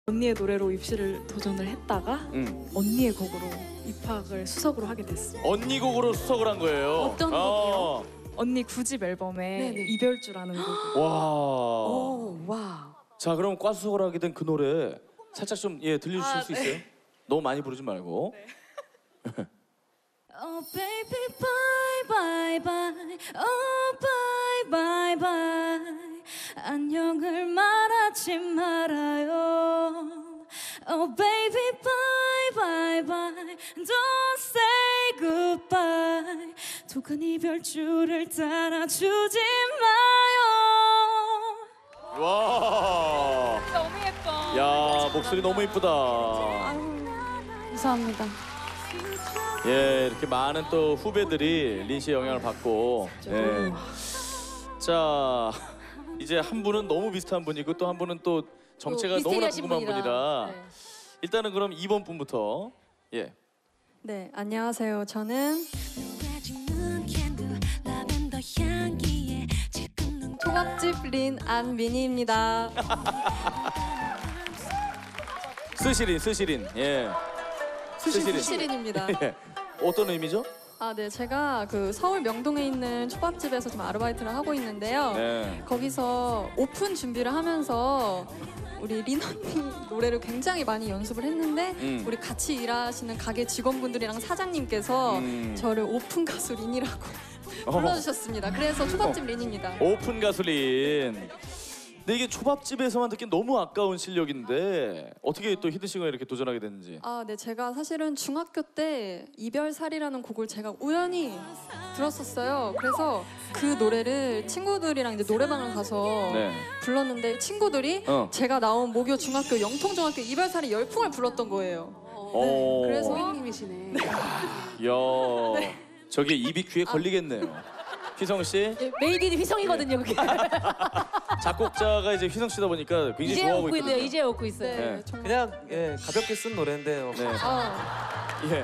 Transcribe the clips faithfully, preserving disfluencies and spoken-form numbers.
언니의 노래로 입시를 도전을 했다가 음. 언니의 곡으로 입학을 수석으로 하게 됐어. 언니 곡으로 수석을 한 거예요. 어떤 어. 곡이요? 언니 구집 앨범에 네네. 이별주라는 곡. 와. 오, 와. 자, 그럼 과 수석을 하게 된 그 노래 살짝 좀 예 들려주실 아, 수 네. 있어요? 너무 많이 부르지 말고. 네. Oh baby bye bye bye Oh bye bye bye 안녕을 말하지 말아요 Oh baby bye bye bye Don't say goodbye 독한 이별줄을 따라주지 마요 와. 너무 예뻐. 야, 목소리 너무 이쁘다. 감사합니다. 예, 이렇게 많은 또 후배들이 린 씨의 영향을 받고. 예. 자, 이제 한 분은 너무 비슷한 분이고 또 한 분은 또 정체가 또 너무나 미스테리하신 궁금한 분이라. 분이라. 네. 일단은 그럼 이 번 분부터. 예. 네, 안녕하세요. 저는 초밥집 린 안민희입니다. 스시린, 스시린. 예. 스시린. 수시린입니다. 예. 어떤 의미죠? 아, 네, 제가 그 서울 명동에 있는 초밥집에서 좀 아르바이트를 하고 있는데요. 네. 거기서 오픈 준비를 하면서 우리 린 언니 노래를 굉장히 많이 연습을 했는데 음. 우리 같이 일하시는 가게 직원분들이랑 사장님께서 음. 저를 오픈 가수 린이라고 불러주셨습니다. 그래서 초밥집 린입니다. 오픈 가솔린. 근데 이게 초밥집에서만 듣기 너무 아까운 실력인데 어떻게 또 히든싱어에 이렇게 도전하게 됐는지. 아, 네, 제가 사실은 중학교 때 이별살이라는 곡을 제가 우연히 들었었어요. 그래서 그 노래를 친구들이랑 이제 노래방을 가서 네. 불렀는데 친구들이 어. 제가 나온 모교 중학교 영통중학교 이별살이 열풍을 불렀던 거예요. 어. 그래서 고객님이시네. 야, 저게 입이 귀에 걸리겠네요. 휘성 씨, 메이드인 휘성이거든요, 그게. 작곡자가 이제 휘성 씨다 보니까 굉장히 이제 좋아하고 웃고 있거든요. 있네요, 이제 웃고 있어요. 네, 네. 정말 그냥 예, 가볍게 쓴 노래인데요. 네. 아, 예.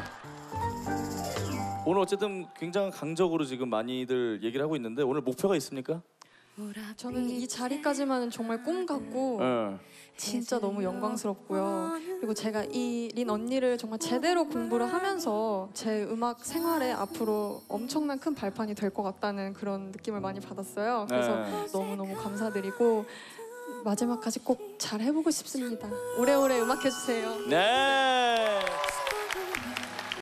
오늘 어쨌든 굉장히 강적으로 지금 많이들 얘기를 하고 있는데 오늘 목표가 있습니까? 저는 이 자리까지만은 정말 꿈 같고 예. 진짜 너무 영광스럽고요. 그리고 제가 이 린 언니를 정말 제대로 공부를 하면서 제 음악 생활에 앞으로 엄청난 큰 발판이 될 것 같다는 그런 느낌을 많이 받았어요. 그래서 네. 너무너무 감사드리고 마지막까지 꼭 잘 해보고 싶습니다. 오래오래 음악해주세요. 네.